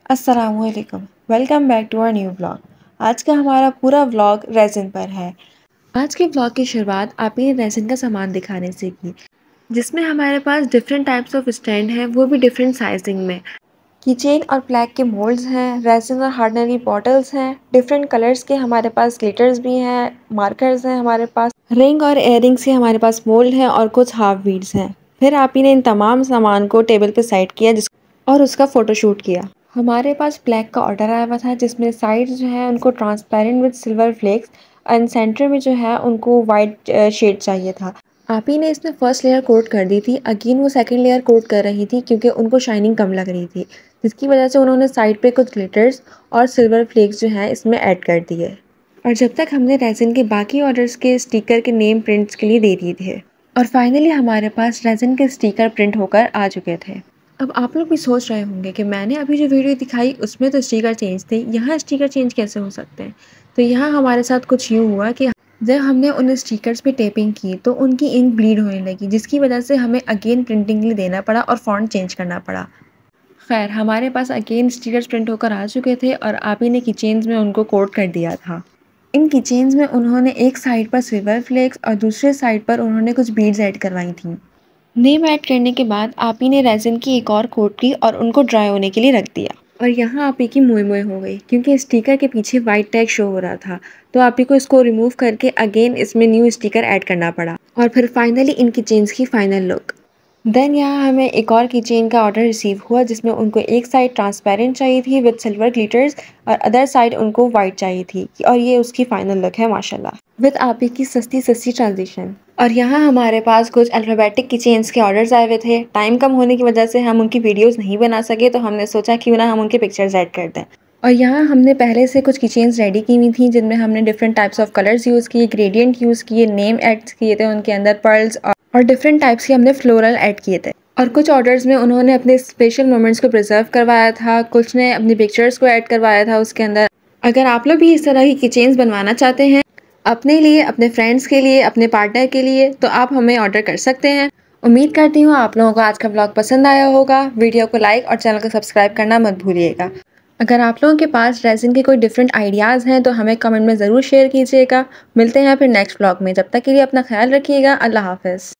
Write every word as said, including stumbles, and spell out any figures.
अस्सलामुअलैकुम, welcome back to our new vlog. आज का हमारा पूरा व्लॉग रेज़िन पर है। आज के व्लॉग की शुरुआत आप ही ने रेज़िन का सामान दिखाने से की, जिसमें हमारे पास डिफरेंट टाइप्स ऑफ स्टैंड हैं, वो भी डिफरेंट साइजिंग में। कीचेन और प्लैग के मोल्ड्स हैं, रेज़िन और हार्डनरी बॉटल्स हैं, डिफरेंट कलर्स के हमारे पास ग्लिटर्स भी हैं, मार्कर्स हैं हमारे पास, रिंग और इयररिंग्स के हमारे पास मोल्ड हैं और कुछ हाफ बीड्स हैं। फिर आप ही ने इन तमाम सामान को टेबल पर सेट किया जिस और उसका फ़ोटोशूट किया। हमारे पास ब्लैक का ऑर्डर आया हुआ था जिसमें साइड्स जो है उनको transparent with silver flakes and center में जो है उनको वाइट शेड चाहिए था। आप ही ने इसमें फर्स्ट लेयर कोट कर दी थी, अगेन वो सेकंड लेयर कोट कर रही थी क्योंकि उनको शाइनिंग कम लग रही थी, जिसकी वजह से उन्होंने साइड पे कुछ ग्लिटर्स और सिल्वर फ्लेक्स जो है इसमें ऐड कर दिए। और जब तक हमने रेज़िन के बाकी ऑर्डर्स के स्टिकर के नेम प्रिंट्स के लिए दे दिए थे और फाइनली हमारे पास रेज़िन के स्टिकर प्रिंट होकर आ चुके थे। अब आप लोग भी सोच रहे होंगे कि मैंने अभी जो वीडियो दिखाई उसमें तो स्टिकर चेंज थे, यहाँ स्टिकर चेंज कैसे हो सकते हैं। तो यहाँ हमारे साथ कुछ यूँ हुआ कि जब हमने उन स्टिकर्स पे टेपिंग की तो उनकी इंक ब्लीड होने लगी, जिसकी वजह से हमें अगेन प्रिंटिंग के लिए देना पड़ा और फॉन्ट चेंज करना पड़ा। खैर हमारे पास अगेन स्टिकर्स प्रिंट होकर आ चुके थे और आप ही ने कीचेन्स में उनको कोट कर दिया था। इन कीचेन्स में उन्होंने एक साइड पर सिल्वर फ्लेक्स और दूसरे साइड पर उन्होंने कुछ बीड्स ऐड करवाई थी। नेम ऐड करने के बाद आप ही ने रेज़िन की एक और कोट की और उनको ड्राई होने के लिए रख दिया। और यहाँ आप ही की मोए मोए हो गई क्योंकि स्टिकर के पीछे वाइट टैग शो हो रहा था, तो आप ही को इसको रिमूव करके अगेन इसमें न्यू स्टिकर ऐड करना पड़ा। और फिर फाइनली इन कीचेन्स की फाइनल लुक। देन यहाँ हमें एक और कीचेन का ऑर्डर रिसीव हुआ जिसमें उनको एक साइड ट्रांसपेरेंट चाहिए थी विद सिल्वर ग्लिटर्स और अदर साइड उनको वाइट चाहिए थी, और ये उसकी फाइनल लुक है माशाल्लाह विद आप ही की सस्ती सस्ती ट्रांजिशन। और यहाँ हमारे पास कुछ अल्फ़ाबेटिक कीचेन्स के ऑर्डर्स आए हुए थे। टाइम कम होने की वजह से हम उनकी वीडियोस नहीं बना सके, तो हमने सोचा क्यों ना हम उनके पिक्चर्स ऐड कर दें। और यहाँ हमने पहले से कुछ कीचेन्स रेडी की हुई थी जिनमें हमने different types of colours use किए, ग्रेडियंट यूज़ किए, नेम ऐड किए थे उनके अंदर, पर्ल्स और, और डिफरेंट टाइप्स के हमने फ्लोरल ऐड किए थे। और कुछ ऑर्डर्स में उन्होंने अपने स्पेशल मोमेंट्स को प्रिजर्व करवाया था, कुछ ने अपनी पिक्चर्स को ऐड करवाया था उसके अंदर। अगर आप लोग भी इस तरह की कीचेन्स बनवाना चाहते हैं अपने लिए, अपने फ्रेंड्स के लिए, अपने पार्टनर के लिए, तो आप हमें ऑर्डर कर सकते हैं। उम्मीद करती हूँ आप लोगों को आज का ब्लॉग पसंद आया होगा। वीडियो को लाइक और चैनल को सब्सक्राइब करना मत भूलिएगा। अगर आप लोगों के पास रेज़िन के कोई डिफरेंट आइडियाज़ हैं तो हमें कमेंट में ज़रूर शेयर कीजिएगा। मिलते हैं फिर नेक्स्ट ब्लॉग में, जब तक के लिए अपना ख्याल रखिएगा। अल्लाह हाफ़िज़।